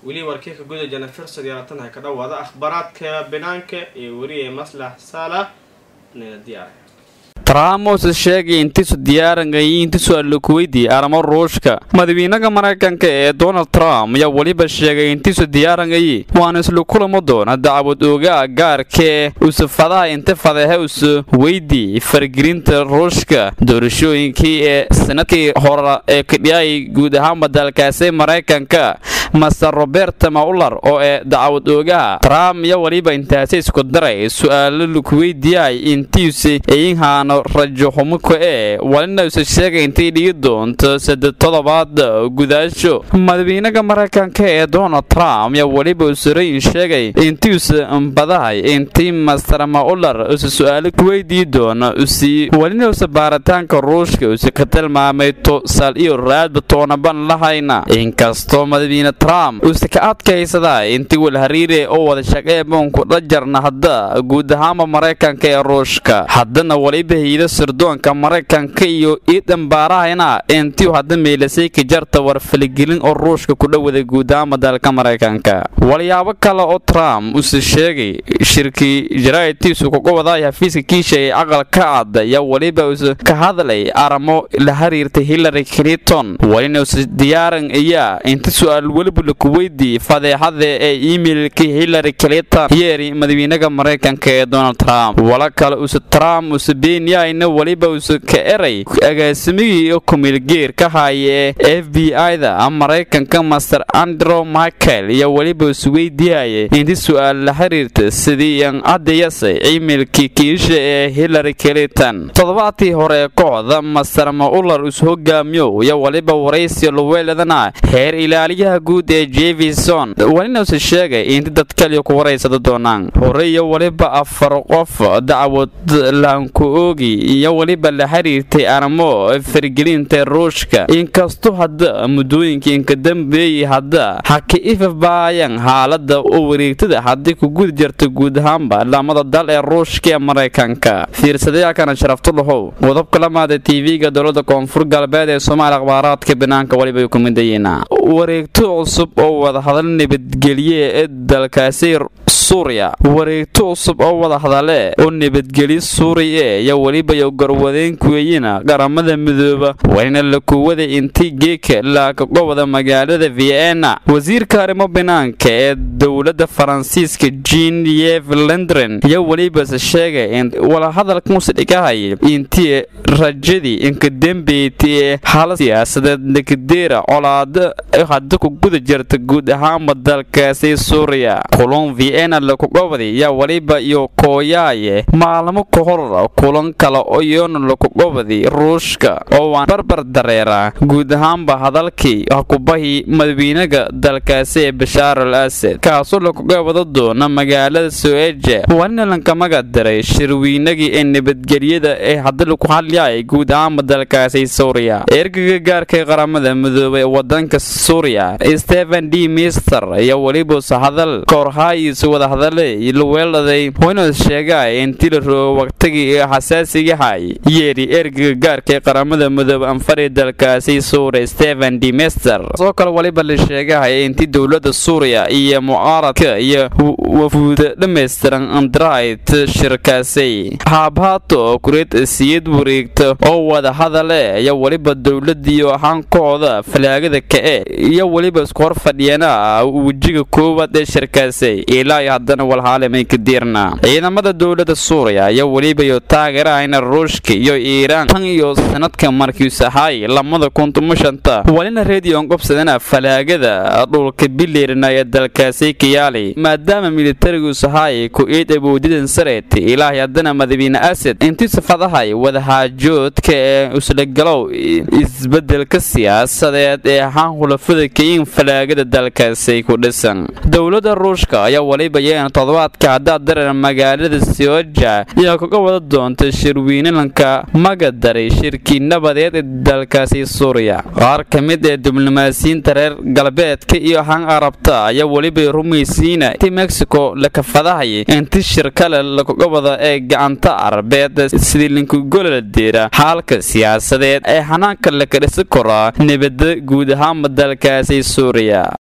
ولي وركيك جودة جنا فرصة ديارتنا كذا وهذا أخبارات بنانك وريه مصلح صالة نديار Tramos sheegay intiisu diyaaranayay intiisu alkuweydii aramo ruushka madaxweynaha Mareykanka ee Donald Trump ayaa waliba sheegay intiisu diyaaranayay waan isla kulamo doona dacwad ooga gaarka u safadaha inta fadaha u weydii fargelinta ruushka doorashooyinkii ee sanadkii hore ee ka dhacay guud ahaan dalkaasi Mareykanka Mr. Robert Mueller oo ee dacwad ooga Trump ayaa waliba intaas isku daray su'aalo lagu weydiiyay intiisu ayaan rajo xumuko walina uu sheegay intii dhigi doonto 3 toddobaad gudaasho madaxweynaha Mareykanka ee Donald Trump ayaa waliba uu sheegay intii uu badahay intii Mr. Mueller uu su'aalo ku weydiin doono walina uu baaritaanka ruushka uu ka tilmaamay sal iyo raad toona lahayna inkastoo madaxweynaha Trump uu ka adkaysaday intii wal hariire oo wada shaqeey boonku dhajarna hadda guud ahaan Mareykanka ee ruushka haddana waliba hay'adda sirdoonka Mareykanka iyo iidan baarahayna intii hadda meelasay ka jarta war falgelin oo ruushka ku dhawada guud ahaan dalka Mareykanka walyaabo kale oo Trump uu sheegay shirki jaraa'idkiisu ku wadaay xafiiska kiishay aqalka cad ayaa waliba uu ka hadlay aramo la xiriirta Hillary Clinton walina uu diyaaran ayaa inta su'aal waliba la ku weydiiyay fadeexada ee emailka Hillary Clinton yeeri madaxweynaha Mareykanka ee Donald Trump wala kale uu Trump uu beeniyayna waliba uu ka eray agaasimigii kumeelgeer ka haye FBI-da Mareykanka Mr. Andrew Michael iyo waliba uu weydiiyay inta su'aal la xiriirta sidii aan adeeyay emailkii kiisha ee Hillary Clinton toddobaadkii hore kooxda Mr. Mueller uu hogaamiyo iyo waliba waraysi loo weeladana heer ilaaliyaha guud ee Jefferson walina uu sheegay in dad kale ku waraysado doonaan hore iyo waliba afar qof dacwad laanku oogi iyo waliba la xiriirtay aramo fargelinta ruushka inkastoo hadda mudooyinkii ka dambeeyay hadda haka ifbaayan xaaladda oo wareegtada hadda ku gud jirta guud ahaanba lamada dal ee ruushka ee Mareykanka fiirsadaya kana sharaftu lahow wadabka lamaada TV-ga dawladda koonfur galbeed ee Soomaaliya akhbaaraadka banaanka waliba ku midayna wareegto cusub oo wada hadal nabadgelyo ee dalkaasi Suuriya wareegto cusub oo wada hadale oo nabadgelyo Suuriya iyo waliba iyo garwadeen kuweyna qaramada midooba wayna la kuwada intii geeka la ka qowda magaalada Vienna wasiirka arrimo banaanka ee dawladda Faransiiska Jean-Yves Le Drian iyo waliba sheegay in wala hadalka muslimiinta intii rajadii in ka dambeeyay xaalad siyaasadeed nagdeera colaad hadda ku guda jirta guud ahaan dalkaasi Suuriya kulan Vienna la ku qowday ya waliba iyo kooyaye maalmo ka hor kulan kale oo yoon la ku qowday ruushka oo waan barbar dareera guud ahaanba hadalkii ku bahi madaxweynaha dalkaasi Bashar al-Assad kaasoo la ku qowdo doona magaalada Sueje wana lanka magadaray shirweynagii ee nabadgelyada ee hadda lagu hadlayay guud ahaanba dalkaasi Suuriya ergaga gaarka qaramada midoobay wadanka Suuriya Stephen D. Mister ayaa waliba hadal korhaayis wada hadalay weeladay wayna sheegay in tiro waqtigii xasaasiga hay yeeri ergaga gaarka qaramada midoobay anfari dalkaasi Suuriya Stephen D. Mister soo kale waliba la sheegay in dawladda Suuriya iyo mucaaradka iyo wafuud dhameystiran andraayt shirkaasi haabaato kureed siyad wareegto oo wada hadale ayaa waliba dawladii hankooda falaagada ka iyo waliba isku hor fadhiyana wajiga koowaad ee shirkaasi ilaa haddana wal haalamay ka diirna ciidamada dawladda Suuriya ayaa waliba iyo taageerayna Ruushka iyo Iiraan tan iyo sanadka markii sahay 2015 walina radio qobsadana falaagada dhulka bileerna ee dalkaasi Kiyaali maadaama militarigu sahay ku eedaboodidan sareet ilaa haddana madaxweyne Assad intii safadahay wada haajoodka ee usla galow isbedelka siyaasadeed ee xulafada keen falaagada dalkaasi ku dhisan dawladda Ruushka ayaa waliba yeena toddobaadka hadda dareer magaalada Sueje iyo ka wada doonta shirweynaha magadaray shirki nabadeed ee dalkaasi Suuriya qaar kamid ah diblomaasiyiinta reer galbeedka iyo han Arabta ayaa waliba rumaysiina in Mexico la ka fadahay intii shirkale la ku wada ee gacanta Arbeed sidii linku golada halka siyaasadeed ee hanaanka la ka dhisi karo nabadda guud ahaan dalkaasi Suuriya